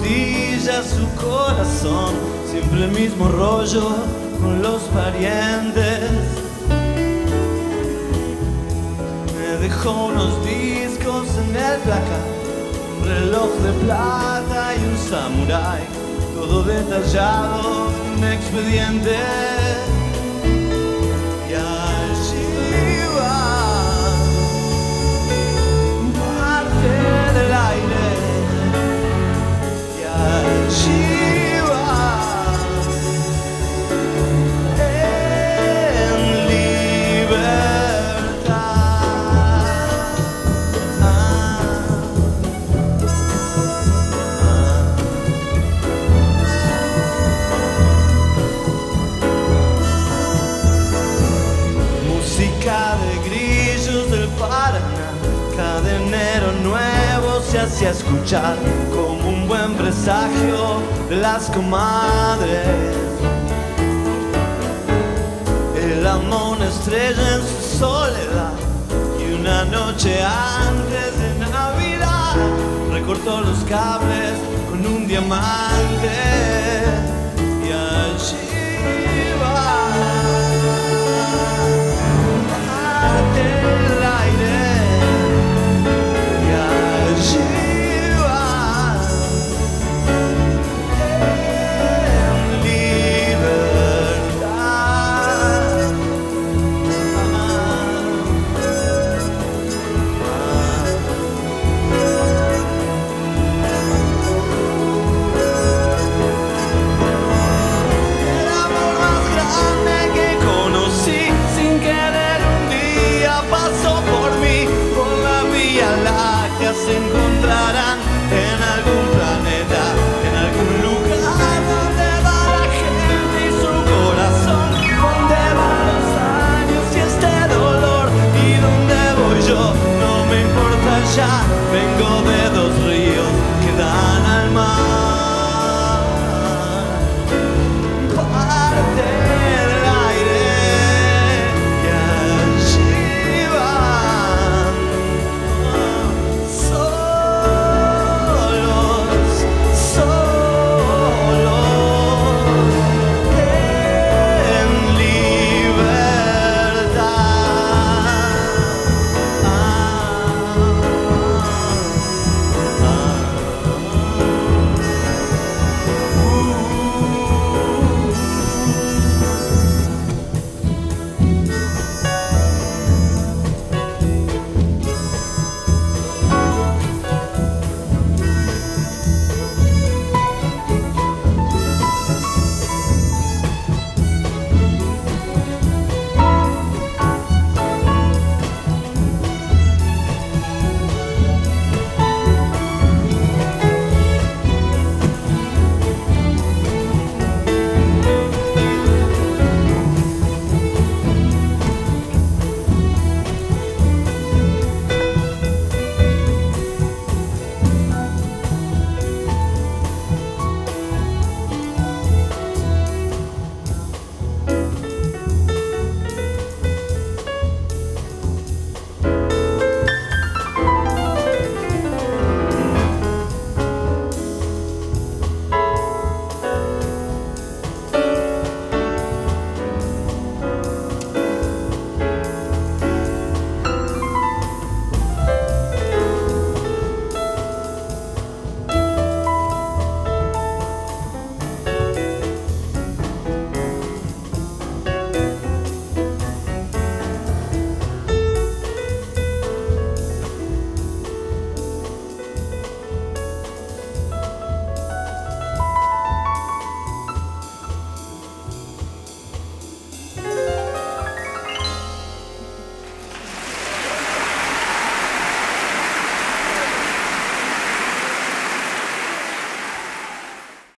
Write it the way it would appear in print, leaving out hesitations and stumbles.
rodillas su corazón, siempre el mismo rollo con los parientes. Me dejó unos discos en el placar, un reloj de plata y un samurái, todo detallado en un expediente. Y allí va parte del aire, y allí va en libertad. Música de grillos del Paraná, cada enero nuevo se hacía escuchar como un buen presagio de las comadres. El amor una estrella en su soledad, y una noche antes de Navidad recortó los cables con un diamante. Y allí va el aire, y allí va en libertad. El amor más grande que conocí, sin querer un día pasó por mí. Por la Vía Láctea se encontrarán